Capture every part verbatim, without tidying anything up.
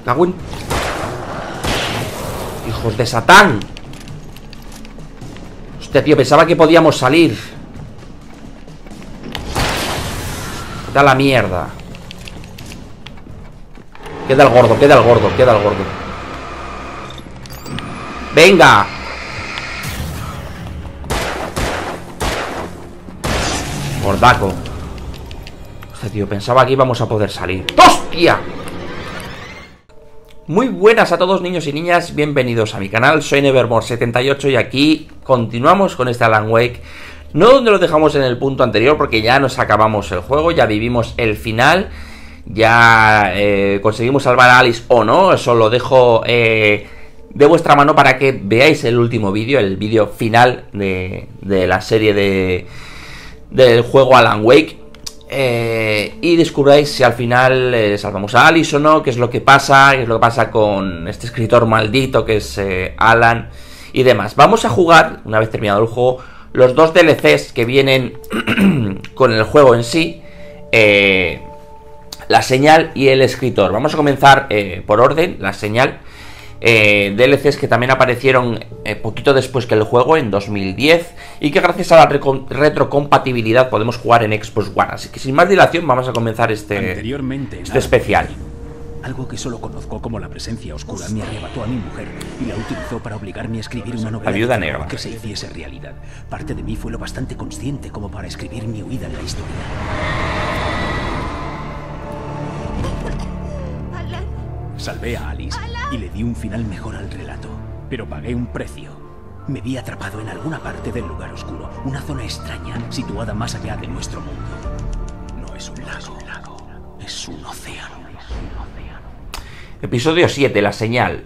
cago en... ¡Hijos de Satán! Hostia, tío, pensaba que podíamos salir. Da la mierda. Queda el gordo, queda el gordo, queda el gordo. ¡Venga! Gordaco. Hostia, tío, pensaba que íbamos a poder salir. ¡Hostia! Muy buenas a todos, niños y niñas. Bienvenidos a mi canal. Soy Nevermore setenta y ocho y aquí continuamos con este Alan Wake. No donde lo dejamos en el punto anterior, porque ya nos acabamos el juego, ya vivimos el final. Ya eh, conseguimos salvar a Alice o no. Eso lo dejo eh, de vuestra mano para que veáis el último vídeo, el vídeo final de, de la serie de del juego Alan Wake. Eh, y descubráis si al final eh, salvamos a Alice o no, qué es lo que pasa, qué es lo que pasa con este escritor maldito que es eh, Alan y demás. Vamos a jugar, una vez terminado el juego, los dos D L Cs que vienen con el juego en sí, eh, la señal y el escritor. Vamos a comenzar eh, por orden, la señal. Eh, D L Cs que también aparecieron eh, poquito después que el juego, en dos mil diez, y que gracias a la retrocompatibilidad podemos jugar en Xbox One. Así que sin más dilación vamos a comenzar este, Anteriormente, este especial. Algo que solo conozco como la presencia oscura me arrebató a mi mujer y la utilizó para obligarme a escribir una novela La Viuda Negra que se hiciese realidad. Parte de mí fue lo bastante consciente como para escribir mi huida en la historia. Salvé a Alice y le di un final mejor al relato, pero pagué un precio. Me vi atrapado en alguna parte del lugar oscuro, una zona extraña situada más allá de nuestro mundo. No es un lago, es un océano. Episodio siete, la señal.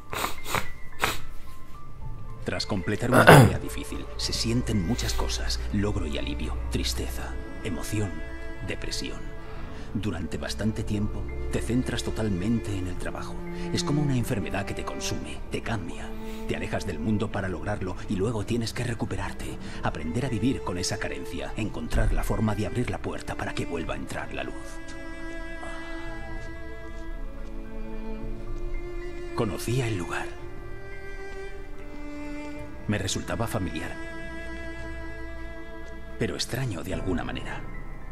Tras completar una tarea difícil, se sienten muchas cosas: logro y alivio, tristeza, emoción, depresión. Durante bastante tiempo, te centras totalmente en el trabajo. Es como una enfermedad que te consume, te cambia. Te alejas del mundo para lograrlo y luego tienes que recuperarte, aprender a vivir con esa carencia, encontrar la forma de abrir la puerta para que vuelva a entrar la luz. Conocía el lugar. Me resultaba familiar, pero extraño de alguna manera.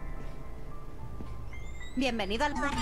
Bienvenido al bar.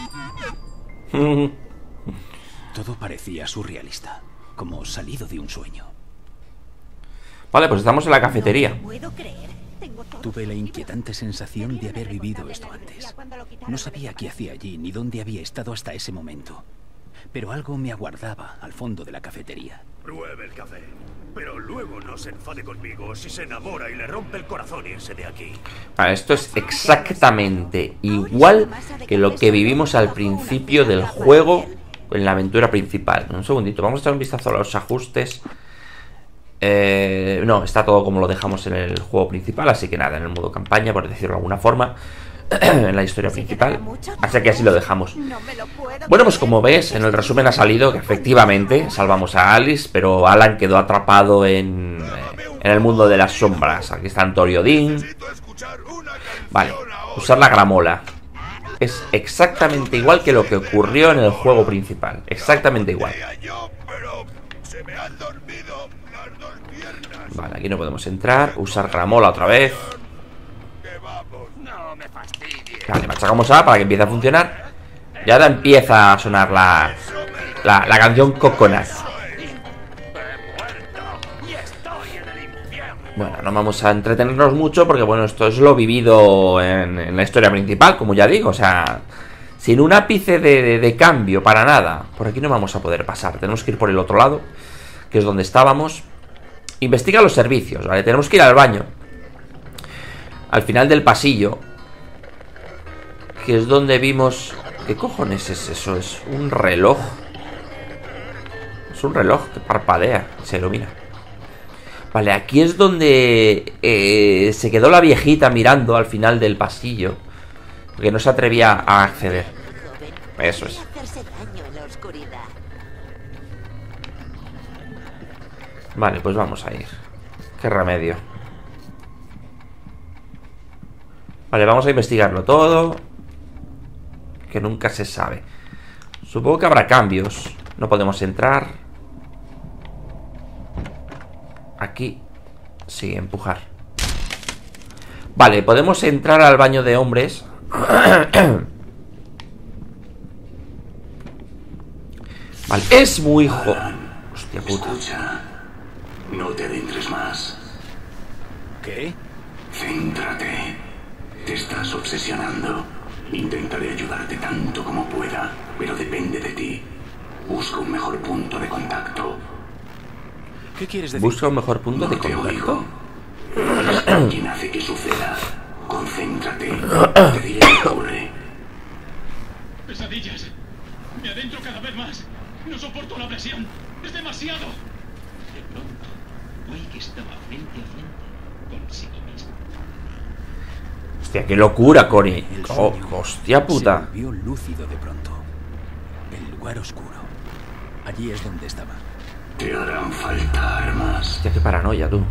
Todo parecía surrealista, como salido de un sueño. Vale, pues estamos en la cafetería. No puedo creer. Tengo todo. Tuve la inquietante sensación de haber vivido esto antes. No sabía qué hacía allí ni dónde había estado hasta ese momento, pero algo me aguardaba al fondo de la cafetería. Pruebe el café, pero luego no se enfade conmigo si se enamora y le rompe el corazón irse de aquí. Vale, esto es exactamente igual que lo que vivimos al principio del juego en la aventura principal. Un segundito, vamos a echar un vistazo a los ajustes. Eh, no, está todo como lo dejamos en el juego principal, así que nada, en el modo campaña, por decirlo de alguna forma. En la historia principal, así que así lo dejamos. Bueno, pues como ves, en el resumen ha salido que efectivamente salvamos a Alice, pero Alan quedó atrapado en, en el mundo de las sombras. Aquí está Antonio Dean. Vale, usar la gramola. Es exactamente igual que lo que ocurrió en el juego principal. Exactamente igual. Vale, aquí no podemos entrar. Usar gramola otra vez. Vale, machacamos A para que empiece a funcionar. Y ahora empieza a sonar la, la, la canción Coconut. Bueno, no vamos a entretenernos mucho porque, bueno, esto es lo vivido en, en la historia principal, como ya digo. O sea, sin un ápice de, de, de cambio, para nada. Por aquí no vamos a poder pasar. Tenemos que ir por el otro lado, que es donde estábamos. Investiga los servicios, ¿vale? Tenemos que ir al baño, al final del pasillo, que es donde vimos... ¿Qué cojones es eso? Es un reloj. Es un reloj que parpadea, se ilumina. Vale, aquí es donde eh, se quedó la viejita mirando al final del pasillo, porque no se atrevía a acceder. Eso es. Vale, pues vamos a ir. Qué remedio. Vale, vamos a investigarlo todo, que nunca se sabe. Supongo que habrá cambios. No podemos entrar. Aquí. Sí, empujar. Vale, podemos entrar al baño de hombres. Vale, es muy jo... Hostia puta. Escucha, no te adentres más. ¿Qué? Céntrate. Te estás obsesionando. Intentaré ayudarte tanto como pueda, pero depende de ti. Busca un mejor punto de contacto. ¿Qué quieres decir? Busca un mejor punto No de te contacto. oigo. Eres quien hace que suceda. Concéntrate. Te diré qué ocurre. Pesadillas. Me adentro cada vez más. No soporto la presión. Es demasiado. De pronto, Wake estaba frente a frente consigo mismo. Hostia, qué locura, Cory. El Oh, sueño hostia puta. Se volvió lúcido de pronto. El lugar oscuro. Allí es donde estaba. Te harán falta armas. Hostia, qué paranoia, tú.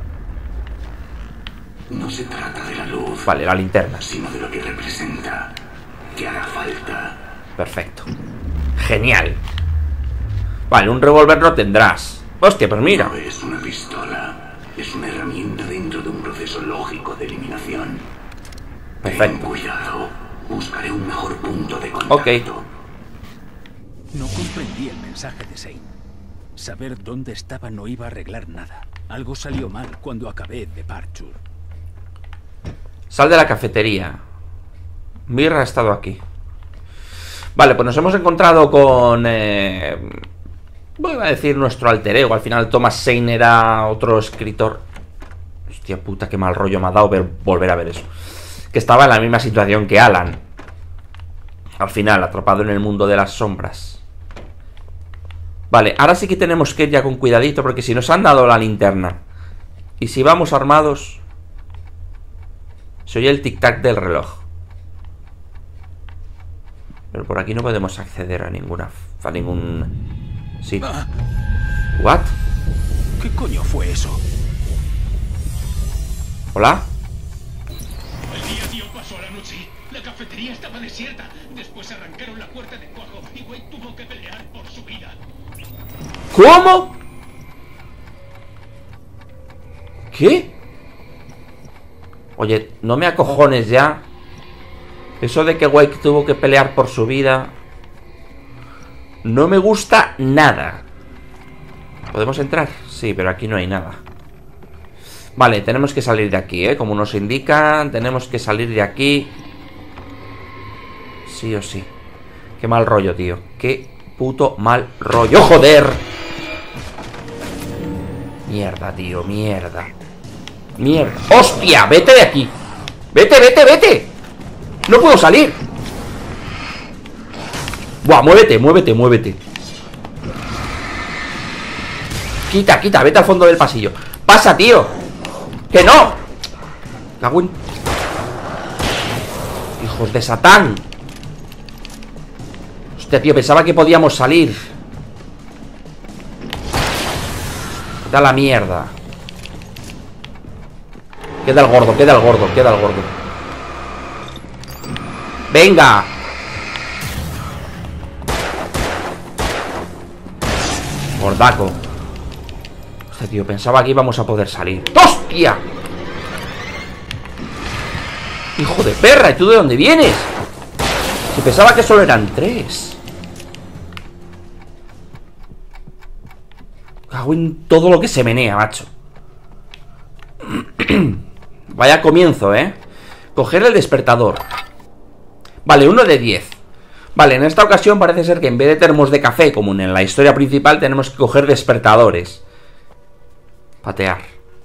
No se trata de la luz, Vale, la linterna. sino de lo que representa. Te hará falta. Perfecto. Genial. Vale, un revólver no tendrás. Hostia, pues mira. No es una pistola. Es una herramienta dentro de un proceso lógico de eliminación. Ten Perfecto. cuidado. Buscaré un mejor punto de contacto. Ok. No comprendí el mensaje de Zane. Saber dónde estaba no iba a arreglar nada. Algo salió mal cuando acabé de Parchur. Sal de la cafetería. Mirra ha estado aquí. Vale, pues nos hemos encontrado con... Eh, voy a decir nuestro alter ego. Al final Thomas Zane era otro escritor. Hostia puta, qué mal rollo me ha dado ver, volver a ver eso. Que estaba en la misma situación que Alan. Al final, atrapado en el mundo de las sombras. Vale, ahora sí que tenemos que ir ya con cuidadito, porque si nos han dado la linterna y si vamos armados, se oye el tic-tac del reloj. Pero por aquí no podemos acceder a ninguna... a ningún... sitio. Ah, ¿What? ¿qué coño fue eso? ¿Hola? El día dio paso a la noche. La cafetería estaba desierta. Después arrancaron la puerta de cuajo y Wade tuvo que pelear por su vida. ¿Cómo? ¿Qué? Oye, no me acojones ya. Eso de que Wake tuvo que pelear por su vida no me gusta nada. ¿Podemos entrar? Sí, pero aquí no hay nada. Vale, tenemos que salir de aquí, ¿eh? Como nos indican, tenemos que salir de aquí. Sí o sí. Qué mal rollo, tío. Qué puto mal rollo, joder. Mierda, tío, mierda. Mierda. ¡Hostia! ¡Vete de aquí! ¡Vete, vete, vete! ¡No puedo salir! ¡Buah! Muévete, muévete, muévete. Quita, quita, vete al fondo del pasillo. ¡Pasa, tío! ¡Que no! Cago en... ¡Hijos de Satán! Hostia, tío, pensaba que podíamos salir. Da la mierda. Queda el gordo, queda el gordo, queda el gordo. ¡Venga! Gordaco. Hostia, tío, pensaba que íbamos a poder salir. ¡Hostia! ¡Hijo de perra! ¿Y tú de dónde vienes? Si pensaba que solo eran tres. Cago en todo lo que se menea, macho. Vaya comienzo, ¿eh? Coger el despertador. Vale, uno de diez. Vale, en esta ocasión parece ser que en vez de termos de café, como en la historia principal, tenemos que coger despertadores. Patear.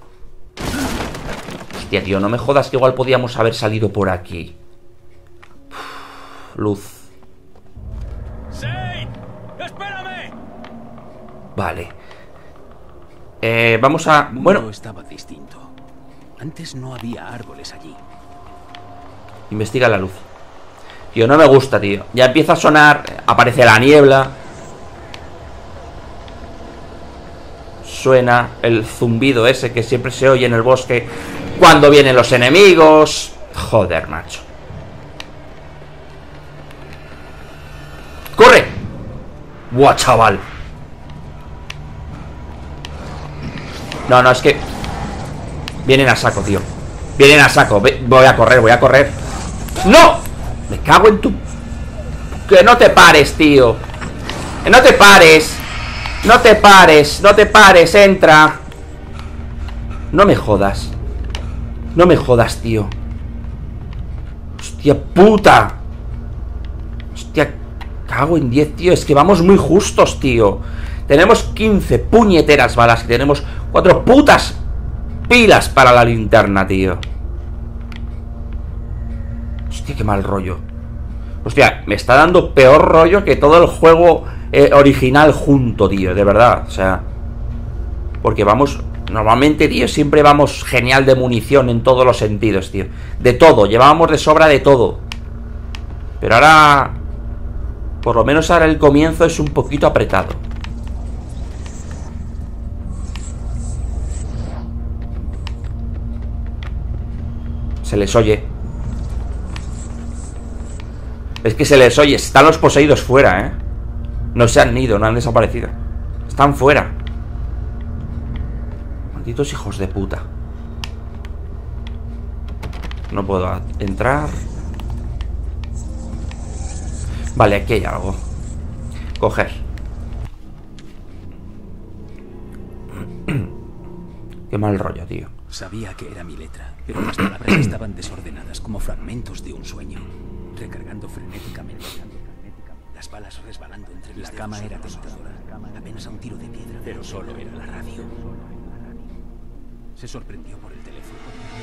Hostia, tío, no me jodas que igual podíamos haber salido por aquí. Uf, luz. ¡Zane! ¡Espérame! Vale. Eh, vamos a... El mundo Bueno, estaba distinto. Antes no había árboles allí. investiga la luz. Tío, no me gusta, tío. Ya empieza a sonar, aparece la niebla. Suena el zumbido ese que siempre se oye en el bosque cuando vienen los enemigos. Joder, macho. ¡Corre! Buah, chaval. No, no, es que vienen a saco, tío. Vienen a saco. Voy a correr, voy a correr. ¡No! Me cago en tu... Que no te pares, tío. Que no te pares. No te pares, no te pares, entra. No me jodas. No me jodas, tío. Hostia puta. Hostia, cago en diez, tío. Es que vamos muy justos, tío. Tenemos quince puñeteras balas. Tenemos cuatro putas pilas para la linterna, tío. Hostia, qué mal rollo. Hostia, me está dando peor rollo que todo el juego eh, original junto, tío. De verdad, o sea. Porque vamos... Normalmente, tío, siempre vamos genial de munición en todos los sentidos, tío. De todo, llevábamos de sobra de todo. Pero ahora... Por lo menos ahora el comienzo es un poquito apretado. Se les oye. Es que se les oye. Están los poseídos fuera, ¿eh? No se han ido, no han desaparecido. Están fuera. Malditos hijos de puta. No puedo entrar. Vale, aquí hay algo. Coger. Qué mal rollo, tío. Sabía que era mi letra, pero las palabras estaban desordenadas como fragmentos de un sueño, recargando frenéticamente. Las balas resbalando entre mis dedos. La cama era tentadora, apenas a un tiro de piedra, pero solo era la radio. Se sorprendió por el teléfono.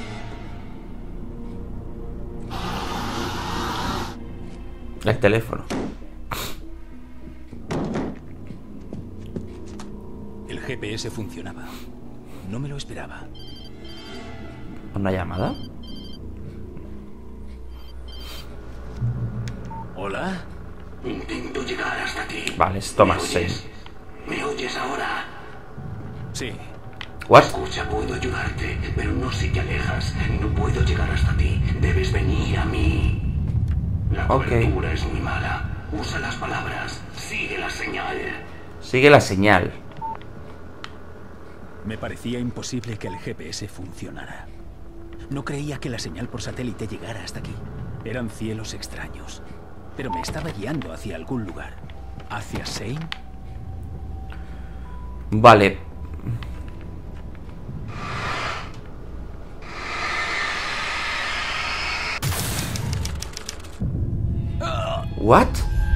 El teléfono. El G P S funcionaba. No me lo esperaba. ¿Una llamada? ¿Hola? Intento llegar hasta ti. Vale, es Thomas ¿Me Zane. oyes? ¿Me oyes ahora? Sí. ¿What? Escucha, puedo ayudarte, pero no si te alejas. No puedo llegar hasta ti. Debes venir a mí. La Ok. cobertura es muy mala. Usa las palabras. Sigue la señal. Sigue la señal. Me parecía imposible que el G P S funcionara. No creía que la señal por satélite llegara hasta aquí. Eran cielos extraños. Pero me estaba guiando hacia algún lugar. ¿Hacia Zane? Vale. ¿What?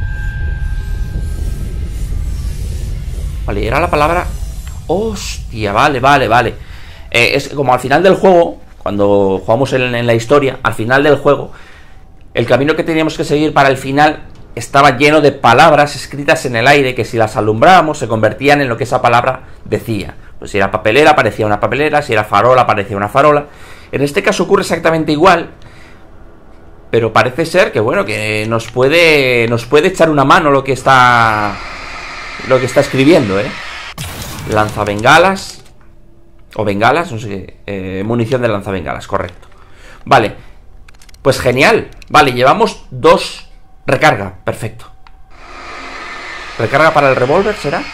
Vale, era la palabra... Hostia, vale, vale, vale. eh, Es como al final del juego, cuando jugamos en, en la historia, al final del juego, el camino que teníamos que seguir para el final estaba lleno de palabras escritas en el aire que si las alumbrábamos se convertían en lo que esa palabra decía. Pues si era papelera, aparecía una papelera, si era farola, aparecía una farola. En este caso ocurre exactamente igual, pero parece ser que, bueno, que nos puede nos puede echar una mano lo que está lo que está escribiendo, ¿eh? Lanzabengalas o bengalas, no sé, eh, munición de lanzabengalas, correcto. Vale, pues genial. Vale, llevamos dos. Recarga, perfecto. Recarga para el revólver, ¿será?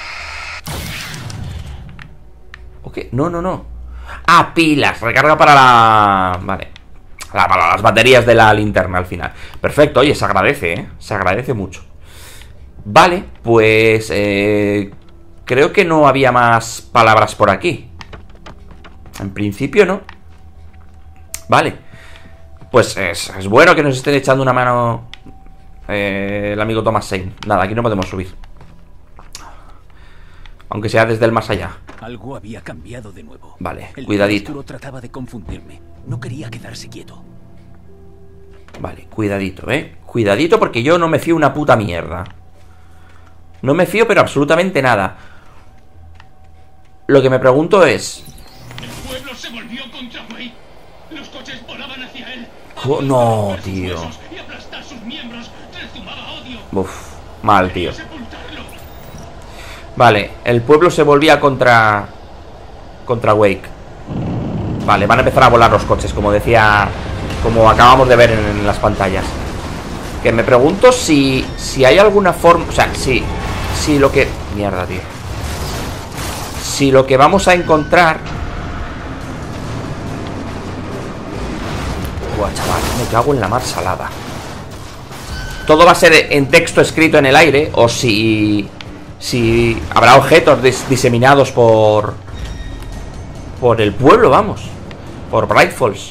Ok, no, no, no. Ah, pilas, recarga para la... Vale, la, para las baterías de la linterna al final. Perfecto, oye, se agradece, ¿eh? Se agradece mucho. Vale, pues eh, creo que no había más palabras por aquí. En principio no. Vale. Pues es, es bueno que nos estén echando una mano eh, el amigo Thomas Zane. Nada, aquí no podemos subir, aunque sea desde el más allá. Algo había cambiado de nuevo. Vale, el cuidadito. oscuro trataba de confundirme. No quería quedarse quieto. Vale, cuidadito, eh. Cuidadito porque yo no me fío una puta mierda. No me fío pero absolutamente nada. Lo que me pregunto es... El pueblo se volvió contra Wade. Los coches volaban hacia él. Oh, no, tío. Y aplastar sus miembros rezumaba odio. Uf, mal, tío. Sepultarlo. Vale, el pueblo se volvía contra... Contra Wake. Vale, van a empezar a volar los coches, como decía... Como acabamos de ver en, en las pantallas. Que me pregunto si... Si hay alguna forma... O sea, si... Si lo que... Mierda, tío. Si lo que vamos a encontrar... Buah, chaval, me cago en la mar salada. Todo va a ser en texto escrito en el aire. O si... Si habrá objetos dis diseminados por... Por el pueblo, vamos. Por Bright Falls.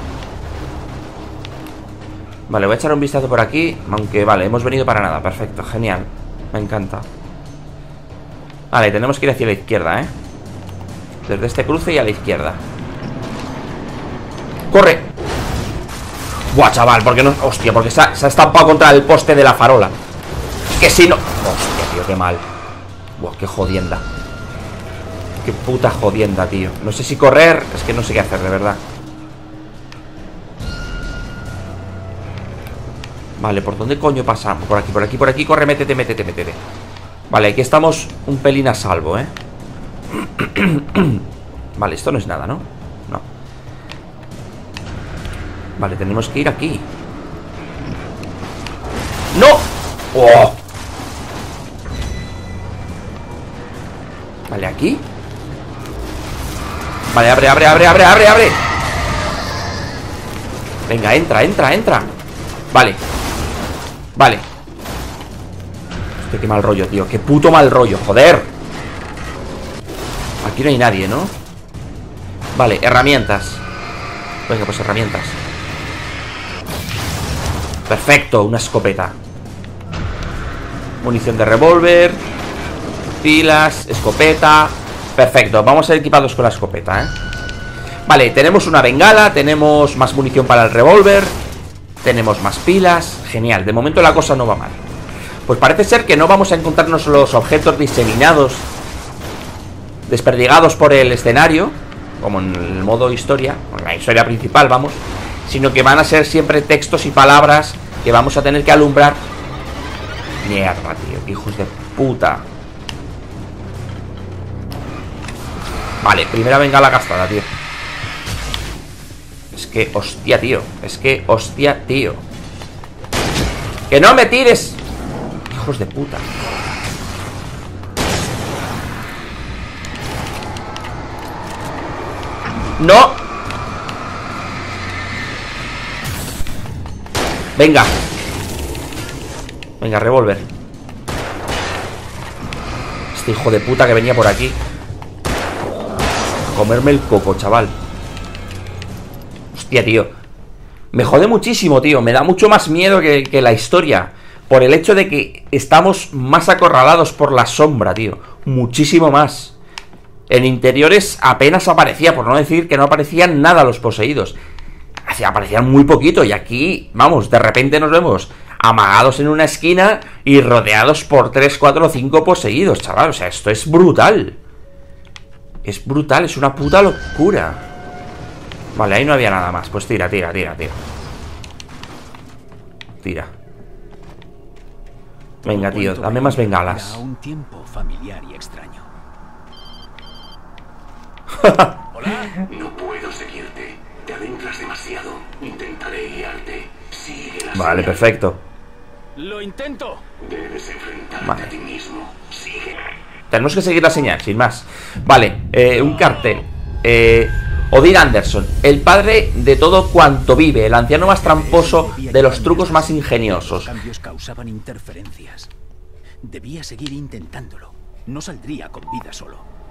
Vale, voy a echar un vistazo por aquí. Aunque, vale, hemos venido para nada. Perfecto, genial, me encanta. Vale, tenemos que ir hacia la izquierda, ¿eh? Desde este cruce y a la izquierda. ¡Corre! Buah, chaval, porque no... Hostia, porque se ha, se ha estampado contra el poste de la farola. Que si no... Hostia, tío, qué mal. Buah, qué jodienda. Qué puta jodienda, tío. No sé si correr, es que no sé qué hacer, de verdad. Vale, ¿por dónde coño pasamos? Por aquí, por aquí, por aquí, corre, métete, métete, métete. Vale, aquí estamos un pelín a salvo, ¿eh? Vale, esto no es nada, ¿no? No. Vale, tenemos que ir aquí. ¡No! ¡Oh! Vale, aquí. Vale, abre, abre, abre, abre, abre, abre. Venga, entra, entra, entra. Vale. Vale. Hostia, qué mal rollo, tío. Qué puto mal rollo, joder. Aquí no hay nadie, ¿no? Vale, herramientas. Venga, pues herramientas. Perfecto, una escopeta. Munición de revólver. Pilas, escopeta. Perfecto, vamos a ser equipados con la escopeta, ¿eh? Vale, tenemos una bengala. Tenemos más munición para el revólver. Tenemos más pilas. Genial, de momento la cosa no va mal. Pues parece ser que no vamos a encontrarnos los objetos diseminados, desperdigados por el escenario, como en el modo historia, en la historia principal, vamos, sino que van a ser siempre textos y palabras que vamos a tener que alumbrar. Mierda, tío, hijos de puta. Vale, primera bengala gastada, tío. Es que, hostia, tío. Es que, hostia, tío. ¡Que no me tires! Hijos de puta. ¡No! Venga. Venga, revólver. Este hijo de puta que venía por aquí. Comerme el coco, chaval. Hostia, tío. Me jode muchísimo, tío. Me da mucho más miedo que, que la historia. Por el hecho de que estamos más acorralados por la sombra, tío. Muchísimo más. En interiores apenas aparecía, por no decir que no aparecían nada los poseídos. Aparecían muy poquito. Y aquí, vamos, de repente nos vemos amagados en una esquina y rodeados por tres, cuatro o cinco poseídos, chaval. O sea, esto es brutal. Es brutal, es una puta locura. Vale, ahí no había nada más. Pues tira, tira, tira, tira. Tira. Venga, tío, dame más bengalas. A un tiempo familiar y extraño. Hola. No puedo seguirte. Te adentras demasiado. Intentaré guiarte. Sigue la Vale, señal. perfecto. ¡Lo intento! Debes enfrentarte Vale. a ti mismo. Sigue. Tenemos que seguir la señal, sin más. Vale, eh, un cartel. Eh, Odin Anderson, el padre de todo cuanto vive, el anciano más tramposo de los trucos más ingeniosos. Los cambios causaban interferencias. Debía seguir intentándolo. No saldría con vida solo.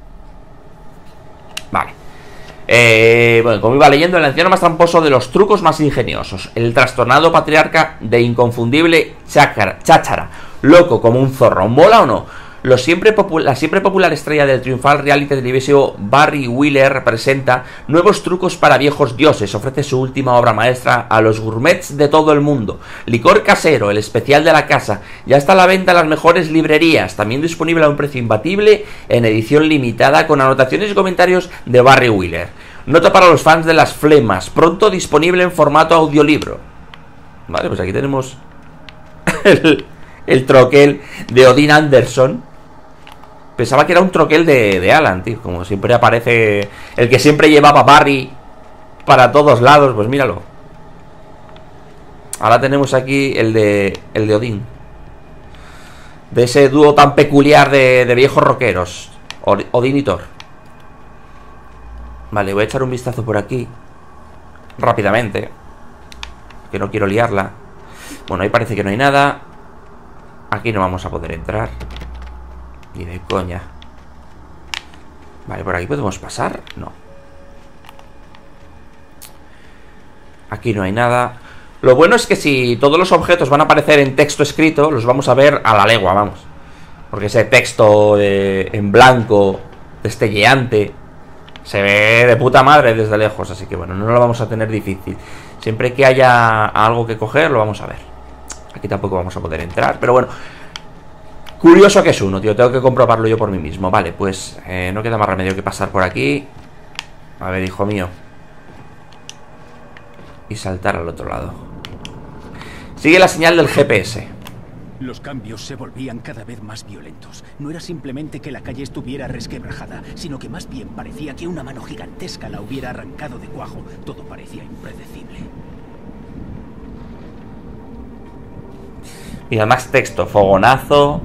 Vale. Eh, bueno, como iba leyendo, el anciano más tramposo de los trucos más ingeniosos. El trastornado patriarca de inconfundible cháchara, cháchara. Loco como un zorro. ¿Mola o no? Lo siempre la siempre popular estrella del triunfal reality televisivo Barry Wheeler presenta nuevos trucos para viejos dioses. Ofrece su última obra maestra a los gourmets de todo el mundo. Licor casero, el especial de la casa. Ya está a la venta en las mejores librerías. También disponible a un precio imbatible en edición limitada con anotaciones y comentarios de Barry Wheeler. Nota para los fans de las flemas. Pronto disponible en formato audiolibro. Vale, pues aquí tenemos el, el troquel de Odin Anderson. Pensaba que era un troquel de, de Alan, tío. Como siempre aparece el que siempre llevaba Barry para todos lados. Pues míralo. Ahora tenemos aquí el de el de Odin. de ese dúo tan peculiar de, de viejos rockeros, Odín y Thor. Vale, voy a echar un vistazo por aquí rápidamente, que no quiero liarla. Bueno, ahí parece que no hay nada. Aquí no vamos a poder entrar ni de coña. Vale, por aquí podemos pasar. No. Aquí no hay nada. Lo bueno es que si todos los objetos van a aparecer en texto escrito, los vamos a ver a la legua, vamos. Porque ese texto eh, en blanco, destelleante, se ve de puta madre desde lejos. Así que bueno, no lo vamos a tener difícil. Siempre que haya algo que coger, lo vamos a ver. Aquí tampoco vamos a poder entrar, pero bueno. Curioso que es uno, tío. Tengo que comprobarlo yo por mí mismo. Vale, pues eh, no queda más remedio que pasar por aquí. A ver, hijo mío. Y saltar al otro lado. Sigue la señal del G P S. Los cambios se volvían cada vez más violentos. No era simplemente que la calle estuviera resquebrajada, sino que más bien parecía que una mano gigantesca la hubiera arrancado de cuajo. Todo parecía impredecible. Y además texto, fogonazo.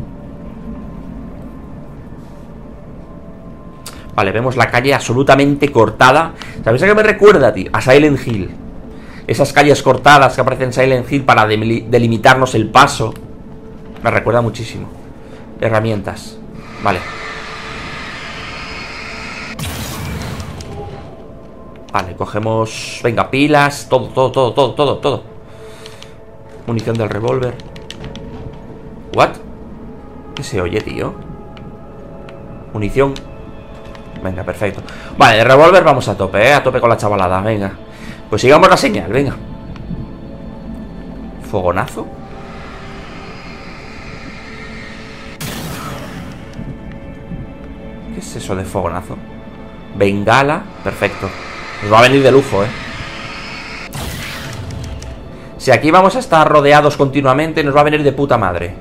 Vale, vemos la calle absolutamente cortada. ¿Sabéis a qué me recuerda, tío? A Silent Hill. Esas calles cortadas que aparecen en Silent Hill para delimitarnos el paso. Me recuerda muchísimo. Herramientas. Vale. Vale, cogemos... Venga, pilas. Todo, todo, todo, todo, todo, todo. Munición del revólver. ¿What? ¿Qué se oye, tío? Munición. Venga, perfecto. Vale, de revólver vamos a tope, ¿eh? A tope con la chavalada, venga. Pues sigamos la señal, venga. Fogonazo. ¿Qué es eso de fogonazo? Bengala, perfecto. Nos va a venir de lujo, ¿eh? Si aquí vamos a estar rodeados continuamente, nos va a venir de puta madre.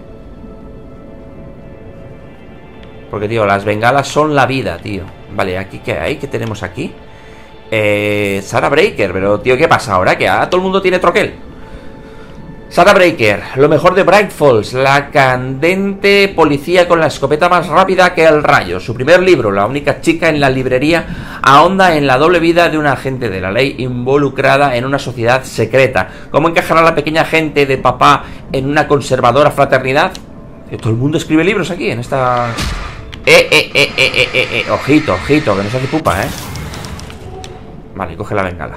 Porque, tío, las bengalas son la vida, tío. Vale, ¿aquí qué hay? ¿Qué tenemos aquí? Eh, Sarah Breaker, pero tío, ¿qué pasa ahora? Que ahora todo el mundo tiene troquel. Sarah Breaker, lo mejor de Bright Falls, la candente policía con la escopeta más rápida que el rayo. Su primer libro, la única chica en la librería, ahonda en la doble vida de una agente de la ley involucrada en una sociedad secreta. ¿Cómo encajará la pequeña agente de papá en una conservadora fraternidad? Que todo el mundo escribe libros aquí, en esta... Eh, eh, eh, eh, eh, eh, eh. Ojito, ojito, que no se hace pupa, eh. Vale, coge la bengala.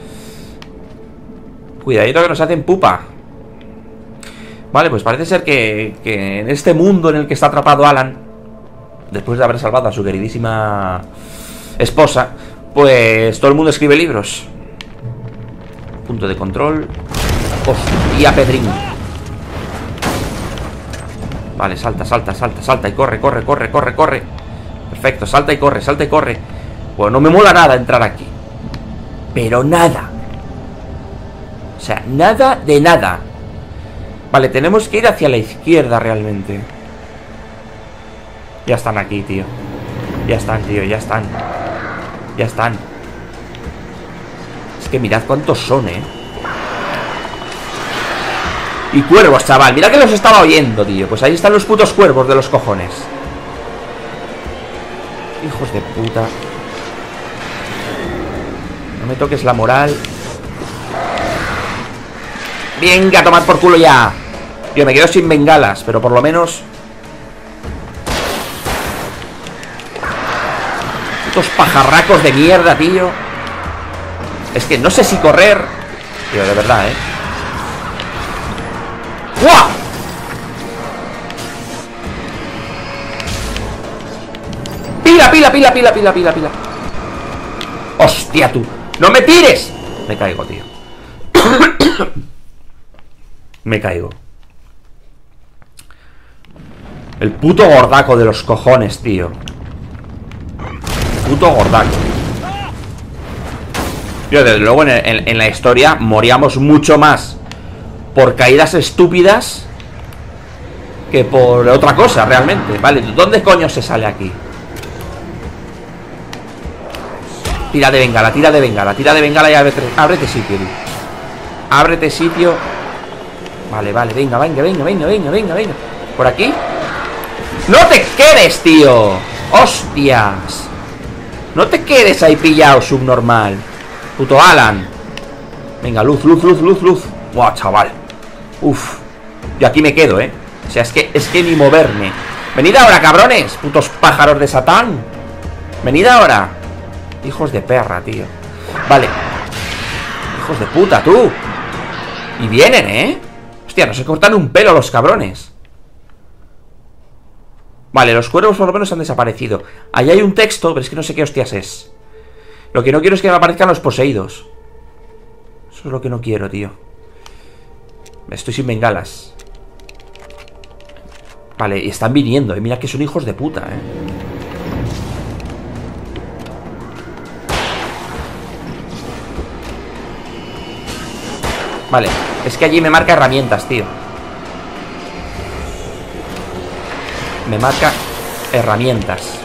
Cuidadito que nos hacen pupa. Vale, pues parece ser que, que en este mundo en el que está atrapado Alan, después de haber salvado a su queridísima esposa, pues todo el mundo escribe libros. Punto de control. Hostia, Pedrín. Vale, salta, salta, salta, salta y corre, corre, corre, corre, corre. Perfecto, salta y corre, salta y corre. Pues no me mola nada entrar aquí. Pero nada. O sea, nada de nada. Vale, tenemos que ir hacia la izquierda realmente. Ya están aquí, tío. Ya están, tío, ya están. Ya están. Es que mirad cuántos son, eh. Y cuervos, chaval, mira que los estaba oyendo, tío. Pues ahí están los putos cuervos de los cojones. Hijos de puta. No me toques la moral. Venga, tomad por culo ya. Tío, me quedo sin bengalas, pero por lo menos... Putos pajarracos de mierda, tío. Es que no sé si correr. Tío, de verdad, eh. ¡Guau! Pila, pila, pila, pila, pila, pila, pila. Hostia, tú. ¡No me tires! Me caigo, tío. Me caigo. El puto gordaco de los cojones, tío. Puto gordaco. Tío, desde luego en, en, en la historia moríamos mucho más por caídas estúpidas que por otra cosa, realmente. Vale, ¿dónde coño se sale aquí? Tira de bengala, tira de bengala, tira de bengala y ábrete, ábrete sitio, tío. Ábrete sitio. Vale, vale, venga, venga, venga, venga, venga, venga, venga. ¿Por aquí? ¡No te quedes, tío! ¡Hostias! No te quedes ahí pillado, subnormal. Puto Alan. Venga, luz, luz, luz, luz, luz. Buah, chaval. Uf. Yo aquí me quedo, ¿eh? O sea, es que, es que ni moverme. Venid ahora, cabrones. Putos pájaros de Satán. Venid ahora. Hijos de perra, tío. Vale. Hijos de puta, tú. Y vienen, ¿eh? Hostia, no se cortan un pelo los cabrones. Vale, los cuervos por lo menos han desaparecido. Ahí hay un texto, pero es que no sé qué hostias es. Lo que no quiero es que me aparezcan los poseídos. Eso es lo que no quiero, tío. Estoy sin bengalas. Vale, y están viniendo, eh. Mira que son hijos de puta, eh. Vale, es que allí me marca herramientas, tío. Me marca herramientas.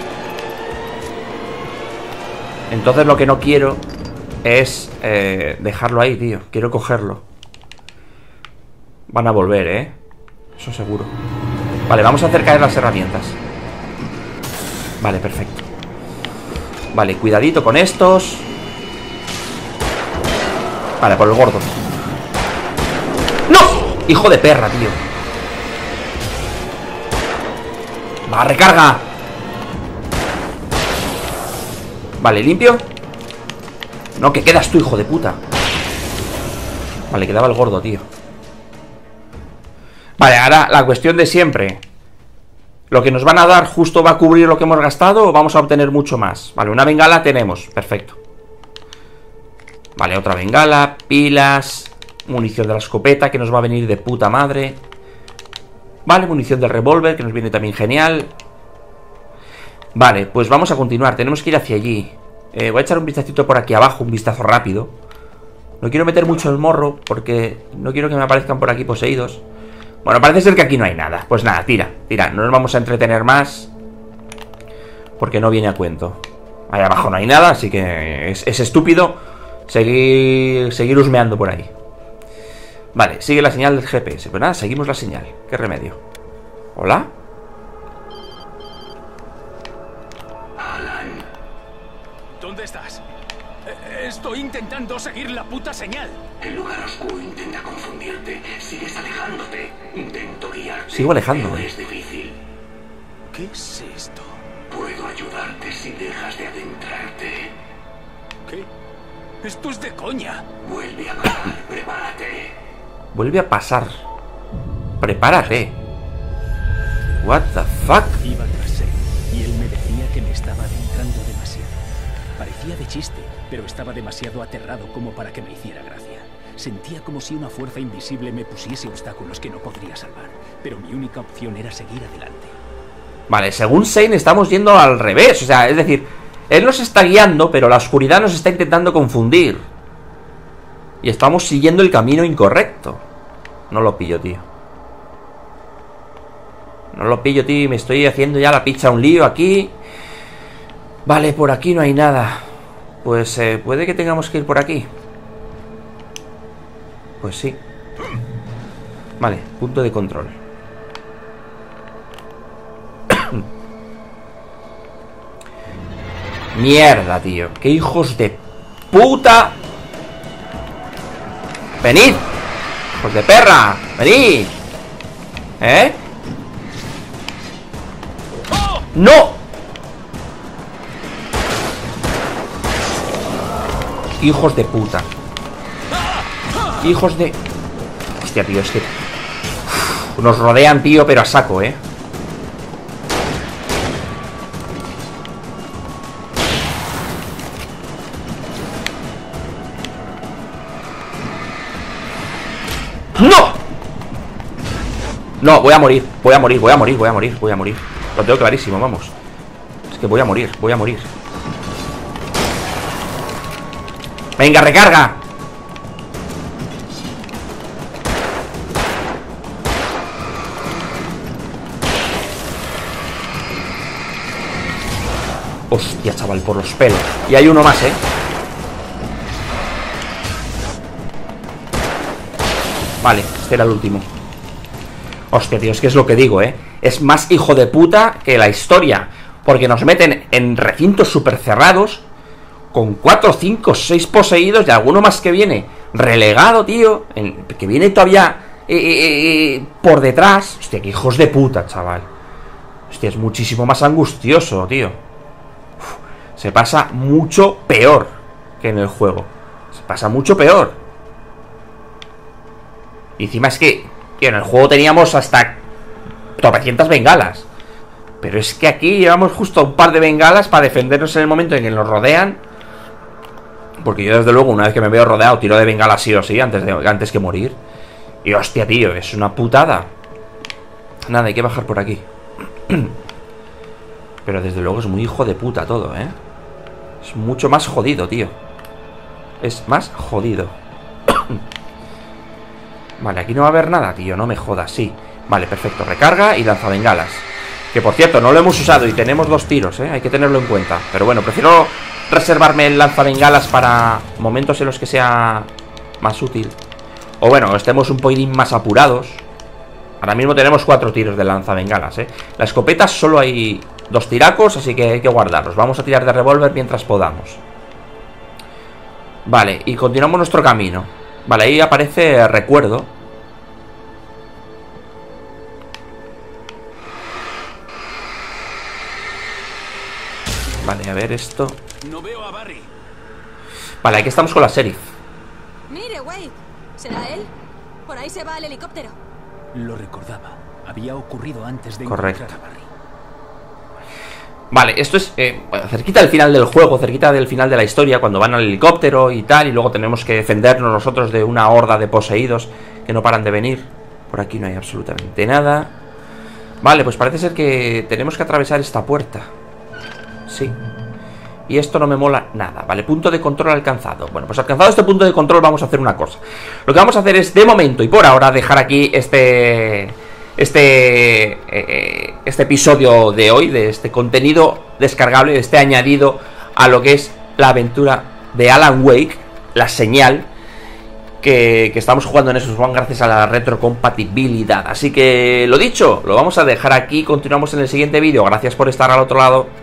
Entonces lo que no quiero es eh, dejarlo ahí, tío. Quiero cogerlo. Van a volver, ¿eh? Eso seguro. Vale, vamos a hacer caer las herramientas. Vale, perfecto. Vale, cuidadito con estos. Vale, por el gordo. ¡No! Hijo de perra, tío. Va, recarga. Vale, limpio. No, que quedas tú, hijo de puta. Vale, quedaba el gordo, tío. Vale, ahora la cuestión de siempre. ¿Lo que nos van a dar justo va a cubrir lo que hemos gastado o vamos a obtener mucho más? Vale, una bengala tenemos, perfecto. Vale, otra bengala, pilas, munición de la escopeta que nos va a venir de puta madre. Vale, munición del revólver que nos viene también genial. Vale, pues vamos a continuar, tenemos que ir hacia allí. eh, Voy a echar un vistacito por aquí abajo, un vistazo rápido. No quiero meter mucho el morro porque no quiero que me aparezcan por aquí poseídos. Bueno, parece ser que aquí no hay nada. Pues nada, tira, tira, no nos vamos a entretener más porque no viene a cuento. Ahí abajo no hay nada, así que es, es estúpido seguir, seguir husmeando por ahí. Vale, sigue la señal del G P S. Pues nada, seguimos la señal. ¿Qué remedio? ¿Hola? Alan. ¿Dónde estás? Eh, Estoy intentando seguir la puta señal. El lugar oscuro intenta confundirte. Sigues alejándote. Intento guiarte. Sigo alejándome. Pero es difícil. ¿Qué es esto? Puedo ayudarte si dejas de adentrarte. ¿Qué? Esto es de coña. Vuelve a pasar. Prepárate. Vuelve a pasar. Prepárate. What the fuck? Iba tras él y él me decía que me estaba adentrando demasiado. Parecía de chiste, pero estaba demasiado aterrado como para que me hiciera gracia. Sentía como si una fuerza invisible me pusiese obstáculos que no podría salvar, pero mi única opción era seguir adelante. Vale, según Shane estamos yendo al revés. O sea, es decir, él nos está guiando, pero la oscuridad nos está intentando confundir. Y estamos siguiendo el camino incorrecto. No lo pillo, tío. No lo pillo, tío. Y me estoy haciendo ya la picha un lío aquí. Vale, por aquí no hay nada. Pues eh, puede que tengamos que ir por aquí. Pues sí. Vale, punto de control. Mierda, tío. Qué hijos de puta. Venid. Hijos de perra. Venid. ¿Eh? ¡No! Hijos de puta. Hijos de... Hostia, tío, es que... Uf, nos rodean, tío, pero a saco, ¿eh? ¡No! No, voy a morir, voy a morir, voy a morir, voy a morir, voy a morir. Lo tengo clarísimo, vamos. Es que voy a morir, voy a morir. Venga, recarga. Hostia, chaval, por los pelos. Y hay uno más, ¿eh? Vale, este era el último. Hostia, tío, es que es lo que digo, ¿eh? Es más hijo de puta que la historia. Porque nos meten en recintos súper cerrados, con cuatro, cinco, seis poseídos y alguno más que viene relegado, tío, en, que viene todavía eh, eh, eh, por detrás. Hostia, que hijos de puta, chaval. Hostia, es muchísimo más angustioso, tío. Uf, se pasa mucho peor que en el juego. Se pasa mucho peor. Y encima es que, tío, en el juego teníamos hasta tropecientas bengalas. Pero es que aquí llevamos justo un par de bengalas para defendernos en el momento en que nos rodean. Porque yo desde luego una vez que me veo rodeado tiro de bengala sí o sí antes, de, antes que morir. Y hostia, tío, es una putada. Nada, hay que bajar por aquí. Pero desde luego es muy hijo de puta todo, ¿eh? Es mucho más jodido, tío. Es más jodido. Vale, aquí no va a haber nada, tío, no me jodas, sí. Vale, perfecto, recarga y lanza bengalas. Que por cierto, no lo hemos usado y tenemos dos tiros, ¿eh? Hay que tenerlo en cuenta. Pero bueno, prefiero reservarme el lanzabengalas para momentos en los que sea más útil. O bueno, estemos un poquitín más apurados. Ahora mismo tenemos cuatro tiros de lanzabengalas, ¿eh? La escopeta solo hay dos tiracos, así que hay que guardarlos. Vamos a tirar de revólver mientras podamos. Vale, y continuamos nuestro camino. Vale, ahí aparece recuerdo. Vale, a ver esto. No veo a Barry. Vale, aquí estamos con la sheriff. Mire, Wade. ¿Será él? Por ahí se va el helicóptero. Lo recordaba. Había ocurrido antes de Correcto. encontrar a Barry. Vale, esto es eh, cerquita del final del juego, cerquita del final de la historia, cuando van al helicóptero y tal, y luego tenemos que defendernos nosotros de una horda de poseídos que no paran de venir. Por aquí no hay absolutamente nada. Vale, pues parece ser que tenemos que atravesar esta puerta. Sí. Y esto no me mola nada. Vale, punto de control alcanzado. Bueno, pues alcanzado este punto de control vamos a hacer una cosa. Lo que vamos a hacer es, de momento y por ahora, dejar aquí este... Este... Eh, este episodio de hoy, de este contenido descargable, de este añadido a lo que es la aventura de Alan Wake, la señal que, que estamos jugando en Xbox One gracias a la retrocompatibilidad. Así que, lo dicho, lo vamos a dejar aquí. Continuamos en el siguiente vídeo. Gracias por estar al otro lado.